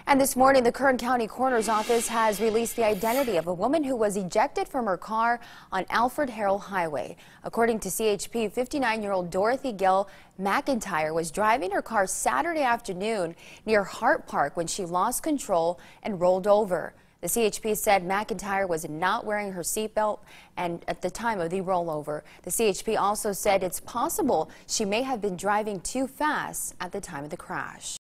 And this morning, the Kern County Coroner's Office has released the identity of a woman who was ejected from her car on Alfred Harrell Highway. According to CHP, 59-year-old Dorothy Gill McIntyre was driving her car Saturday afternoon near Hart Park when she lost control and rolled over. The CHP said McIntyre was not wearing her seatbelt and at the time of the rollover. The CHP also said it's possible she may have been driving too fast at the time of the crash.